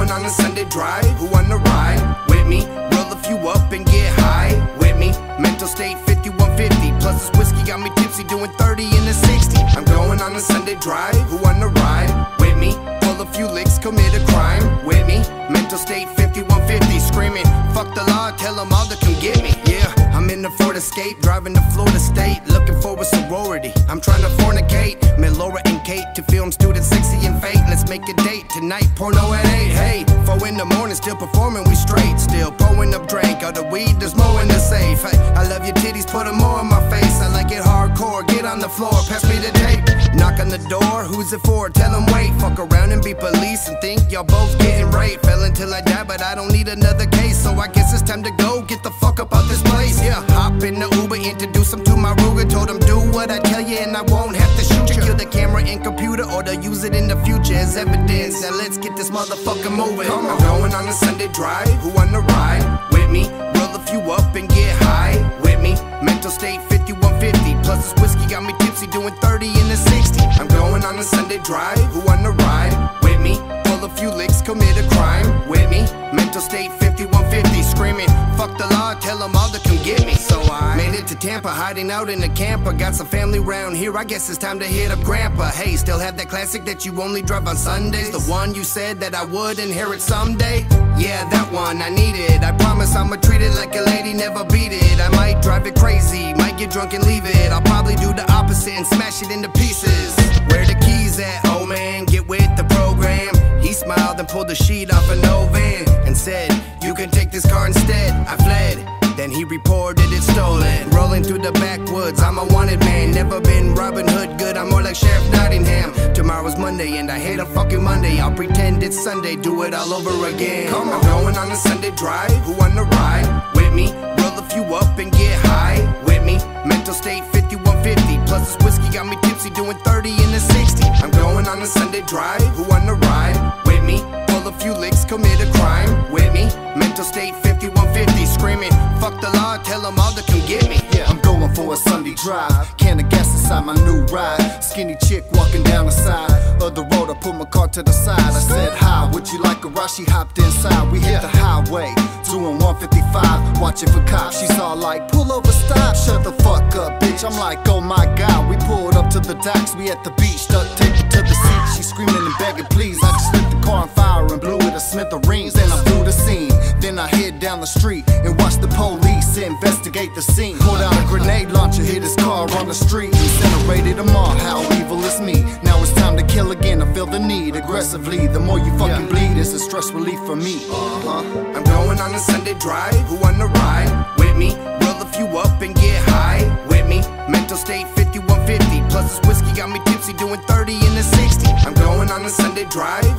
going on a Sunday drive. Who wanna ride with me? Roll a few up and get high with me. Mental state 5150. Plus this whiskey got me tipsy, doing 30 in the 60. I'm going on a Sunday drive. Who wanna ride with me? Pull a few licks, commit a crime with me. Mental state 5150. Screaming, fuck the law, tell them all to come get me. Yeah, I'm in the Ford Escape, driving to Florida State, looking for a sorority. I'm trying to fornicate, met Laura and Kate, to film students sexy and fake. Let's make a date tonight, porno at 8. Hey, 4 in the morning, still performing, we straight. Still pouring up drink, all the weed, there's more in the safe. Hey, I love your titties, put them more in my face. I like it hardcore, get on the floor, pass me the tape. Knock on the door, who's it for? Tell them wait. Fuck around and be police and think y'all both getting raped. Fell until I die, but I don't need another case. So I guess it's time to go, get the fuck up out this place. Yeah, hop in the Uber, introduce them to my Ruger. Told them do what I tell you and I won't have to shoot you. Kill the camera and computer or they'll use it in the future as evidence. Now let's get this motherfucker moving. I'm going on a Sunday drive. Who wanna ride with me? Roll a few up and get high with me. Mental state 5150. Plus this whiskey got me tipsy, doing 30 in the 60. I'm going on a Sunday drive. Who wanna ride with me? Pull a few licks, commit a crime with me. Mental state 5150. Screaming, fuck the law, tell them all to come get me. So I made it to Tampa, hiding out in the camper. Got some family round here, I guess it's time to hit up Grandpa. Hey, still have that classic that you only drive on Sundays? The one you said that I would inherit someday? Yeah, that one, I need it. I promise I'ma treat it like a lady, never beat it. I might drive it crazy, might get drunk and leave it. I'll probably do the opposite and smash it into pieces. Where the keys at? Oh man, get with the program. He smiled and pulled the sheet off an old van and said, you can take this car instead. I fled, then he reported it stolen. Rolling through the backwoods, I'm a wanted man. Never been Robin Hood good, I'm more like Sheriff Nottingham. Tomorrow's Monday and I hate a fucking Monday. I'll pretend it's Sunday, do it all over again. Come on, going on a Sunday drive. Who wanna ride with me? Roll a few up and get high with me. Mental state 5150. Plus this whiskey got me tipsy, doing 30 in the 60. I'm going on a Sunday drive. Who wanna ride with me? Pull a few licks, commit a crime with me. Mental state 5150. Screaming, fuck the law, tell them all to come get me. Yeah, I'm going for a Sunday drive. Can of gas inside my new ride. Skinny chick walking down the side of the road. I put my car to the side. I said hi, would you like a ride? She hopped inside. We hit the highway, doing 155, watching for cops. She's all like, pull over, stop, shut the fuck up, bitch. I'm like, oh my god. We pulled up to the docks, we at the beach, duct taped to the seat. She screaming and begging, please. I just lit the car on fire and blew it to smithereens. Then I flew the scene. Then I head down the street and watch the police investigate the scene. Pulled out a grenade launcher, hit his car on the street, incinerated them all. How evil is me? Now it's time to kill again. I feel the need aggressively. The more you fucking bleed, it's a stress relief for me. I'm going on a Sunday drive. Who wanna ride with me? Roll a few up and get high with me. Mental state 5150. Plus this whiskey got me tipsy, doing 30 in the 60. I'm going on a Sunday drive.